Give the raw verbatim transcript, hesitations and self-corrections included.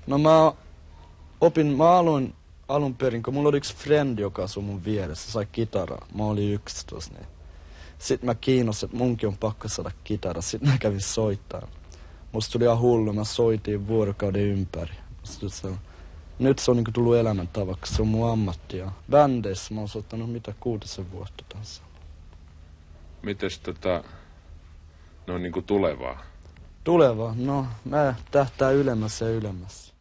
No mä opin, mä aloin alun perin, kun mulla oli yksi friend, joka asui mun vieressä, sai kitaraa. Mä olin yksitoista, niin. Sitten mä kiinnostin, että munkin on pakko saada kitara. Sitten mä kävin soittaa. Musta tuli ihan hullu, mä soitin vuorokauden ympäri. Se on, nyt se on niinku tullut elämäntavaksi, se on mun ammatti. Ja bändeissä mä oon soittanut mitä kuutisen vuotta tanssia. Mites tota, no niinku tulevaa? Tulevaa? No, mä tähtää ylemmässä ja ylemmässä.